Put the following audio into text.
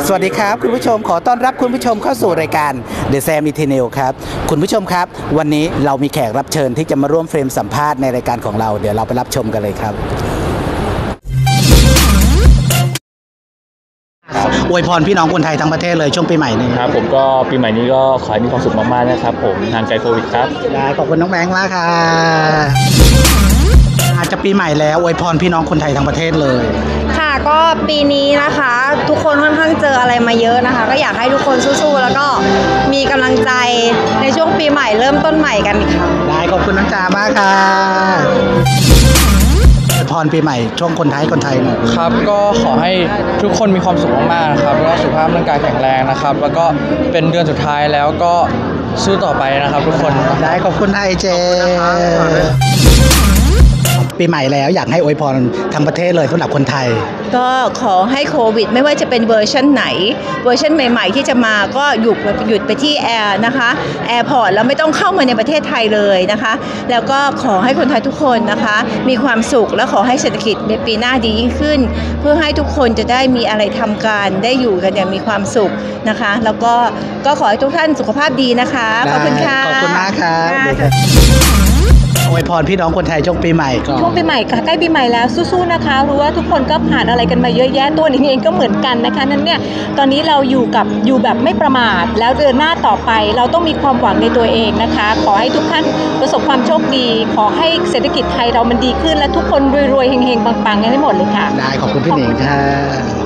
สวัสดีครับคุณผู้ชมขอต้อนรับคุณผู้ชมเข้าสู่รายการ The Sam Eternal ครับคุณผู้ชมครับวันนี้เรามีแขกรับเชิญที่จะมาร่วมเฟรมสัมภาษณ์ในรายการของเราเดี๋ยวเราไปรับชมกันเลยครับอวยพรพี่น้องคนไทยทั้งประเทศเลยช่วงปีใหม่นี้ครับผมก็ปีใหม่นี้ก็ขอให้มีความสุขมากๆนะครับผมห่างไกลโควิดครับได้ขอบคุณน้องแบงค์มากค่ะอาจจะปีใหม่แล้วอวยพรพี่น้องคนไทยทั้งประเทศเลยค่ะก็ปีนี้นะคะทุกคนค่อนข้างเจออะไรมาเยอะนะคะก็อยากให้ทุกคนสู้ๆแล้วก็มีกำลังใจในช่วงปีใหม่เริ่มต้นใหม่กันค่ะได้ขอบคุณน้องจ๋ามากค่ะพรปีใหม่ช่วงคนไทยหน่อยครับก็ขอให้ทุกคนมีความสุขมากๆนะครับแล้วก็สุขภาพร่างกายแข็งแรงนะครับแล้วก็เป็นเดือนสุดท้ายแล้วก็สู้ต่อไปนะครับทุกคนได้ขอบคุณไอเจปีใหม่แล้วอยากให้อวยพรทั้งประเทศเลยสำหรับคนไทยก็ขอให้โควิดไม่ว่าจะเป็นเวอร์ชันไหนเวอร์ชันใหม่ๆที่จะมาก็หยุดไปที่นะคะแอร์พอร์ตแล้วไม่ต้องเข้ามาในประเทศไทยเลยนะคะแล้วก็ขอให้คนไทยทุกคนนะคะมีความสุขและขอให้เศรษฐกิจในปีหน้าดียิ่งขึ้นเพื่อให้ทุกคนจะได้มีอะไรทำการได้อยู่กันอย่างมีความสุขนะคะแล้วก็ขอให้ทุกท่านสุขภาพดีนะคะขอบคุณค่ะขอบคุณมากครับอวยพรพี่น้องคนไทยช่วงปีใหม่ก่อนช่วงปีใหม่ใกล้ปีใหม่แล้วสู้ๆนะคะรู้ว่าทุกคนก็ผ่านอะไรกันมาเยอะแยะตัวเองก็เหมือนกันนะคะนั้นเนี่ยตอนนี้เราอยู่แบบไม่ประมาทแล้วเดินหน้าต่อไปเราต้องมีความหวังในตัวเองนะคะขอให้ทุกท่านประสบความโชคดีขอให้เศรษฐกิจไทยเรามันดีขึ้นและทุกคนรวยๆเฮงๆปังๆกันให้หมดเลยค่ะได้ขอบคุณพี่หนิงค่ะ